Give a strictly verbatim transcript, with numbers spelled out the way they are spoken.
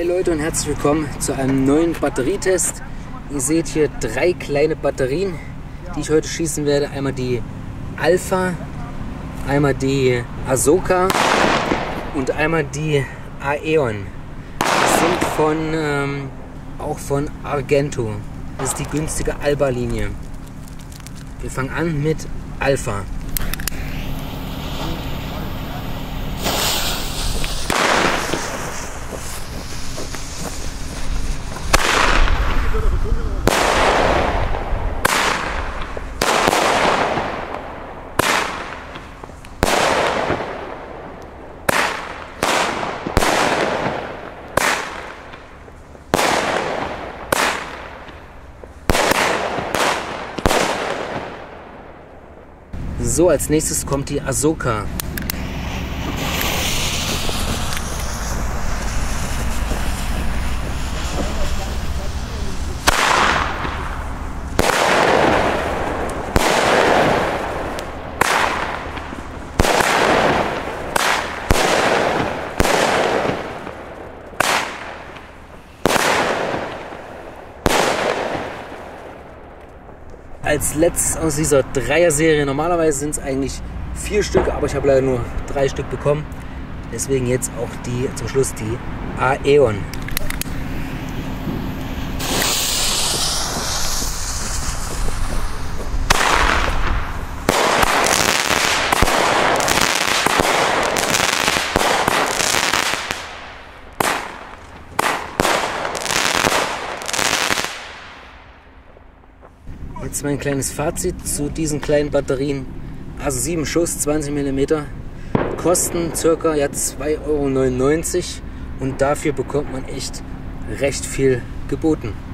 Leute und herzlich willkommen zu einem neuen Batterietest. Ihr seht hier drei kleine Batterien, die ich heute schießen werde. Einmal die Alpha, einmal die Asoka und einmal die Aeon. Das sind von, ähm, auch von Argento. Das ist die günstige Alba-Linie. Wir fangen an mit Alpha. So, als nächstes kommt die Asoka. Als letztes aus dieser Dreier-Serie, normalerweise sind es eigentlich vier Stück, aber ich habe leider nur drei Stück bekommen. Deswegen jetzt auch die zum Schluss die Aeon. Jetzt mein kleines Fazit zu diesen kleinen Batterien. Also sieben Schuss, zwanzig Millimeter, kosten ca. ja, zwei Euro neunundneunzig und dafür bekommt man echt recht viel geboten.